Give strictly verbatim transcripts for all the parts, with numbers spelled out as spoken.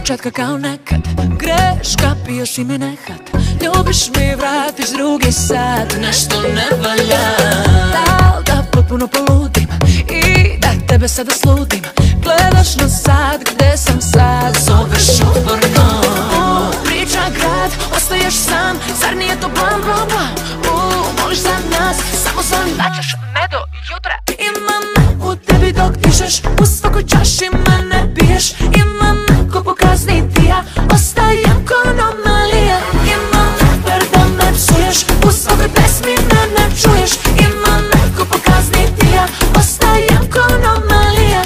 ispočetka kao nekad. Greška, bio si mi nehat. Ljubiš mi, vratiš drugi sat. Nešto ne valja. Dal da potpuno poludim i da tebe sada sludim. Gledaš na sat, gde sam sad? Zoveš uporno. Priča grad, ostaješ sam. Zar nije to blam, blam, blam? Moliš za nas, samo za naćeš me do jutra. Imam me u tebi dok dišeš, u svakoj čaši mene biješ. Imam me ko pokazni ti ja, ostajem ko anomalija. Imam me per da me psuješ, u svakoj pesmi mene čuješ. Imam me ko pokazni ti ja, ostajem ko anomalija.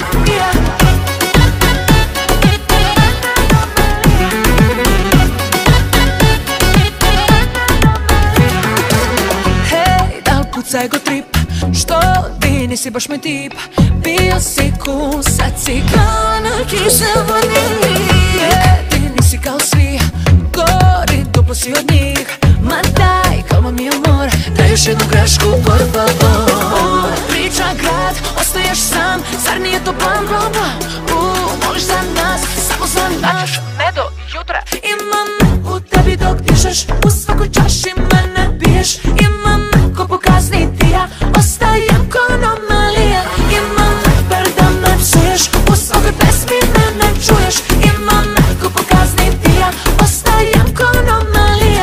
Hej, dal pucaj go trip, što ti nisi baš moj tip. Bio si cool, sad si kao na kiseloni. Jedini si kao svi, gori, duplo si od njih. Ma daj, calma mi amor, daj još jednu grešku, por favor. Priča grad, ostaješ sam, zar nije to blam, blam, blam? Moliš za nas, samo za naćeš me do jutra. Imam me u tebi dok dišeš, u svakoj čaši mene biješ. Imam me ko pokazni ti ja, ostajem ko anomalija. Imam me per da me psuješ, u svakoj pesmi mene čuješ. Imam me ko pokazni ti ja, ostajem ko anomalija.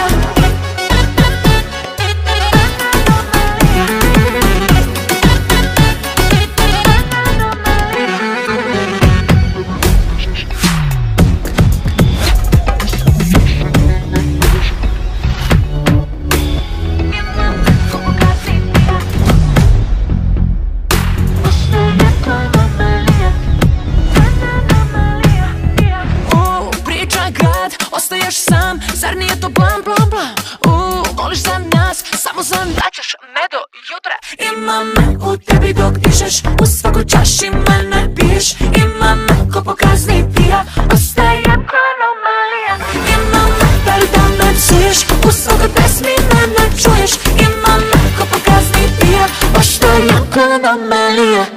Ostaješ sam, zar nije to blam, blam, blam? Moliš za nas, samo za naćeš me do jutra. Imam me u tebi dok dišeš, u svakoj čaši mene biješ. Imam me ko pokazni ti ja, ostajem ko anomalija. Imam me per da me psuješ, u svakoj pesmi mene čuješ. Imam me ko pokazni ti ja, ostajem ko anomalija.